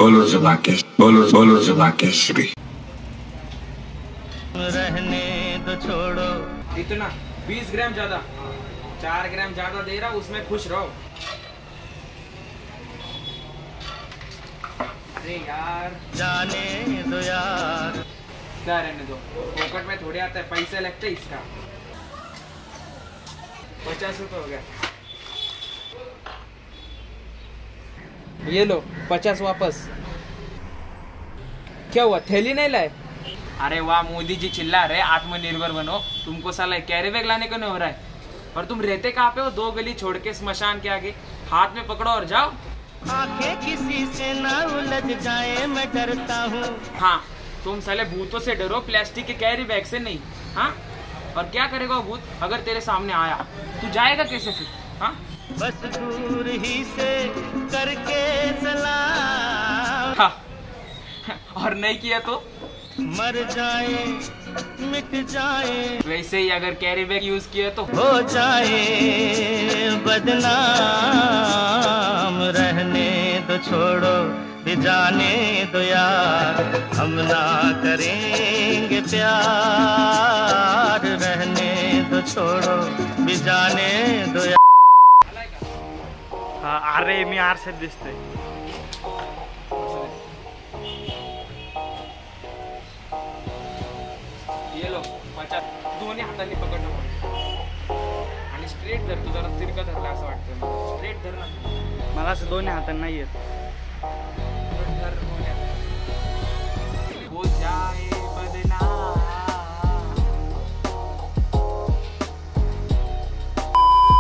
बोलो ज़िला केसरी। रहने तो छोड़ो। इतना 20 ग्राम ज्यादा, 4 ग्राम ज्यादा दे रहा, उसमें खुश रहो। अरे यार जाने दो यार। क्या रहने दो, पॉकेट में थोड़े आता है, पैसे लगते इसका। 50 रुपये हो गया, ये लो 50 वापस। क्या हुआ, थैली नहीं लाए? अरे वाह, मोदी जी चिल्ला रहे आत्मनिर्भर बनो, तुमको साला कैरी बैग लाने को नहीं हो रहा है। और तुम रहते कहाँ पे हो? 2 गली छोड़ के स्मशान के आगे। हाथ में पकड़ो और जाओ। आंखें किसी से ना उलझ जाए, मैं डरता हूँ। हाँ, तुम साले भूतों से डरो, प्लास्टिक के कैरी बैग से नहीं। हाँ, और क्या करेगा वो भूत अगर तेरे सामने आया? तू जाएगा कैसे फिर? हाँ, बस दूर ही से करके सलाम। हाँ। और नहीं किया तो मर जाए मिट जाए, वैसे ही अगर कैरी बैग यूज किया तो हो जाए बदनाम। रहने तो छोड़ो, भी जाने दो यार, हम ना करेंगे प्यार। रहने तो छोड़ो, भी जाने दो यार। अरे मी आरसे दिसतोय। ये लो 50, दोन्ही हातांनी पकडणं आणि स्ट्रेट धर. तू जरा तिरका धरला असं वाटतं मला. स्ट्रेट धर ना. मला असं दोन्ही हातांना नाही येत. धर, हो जाए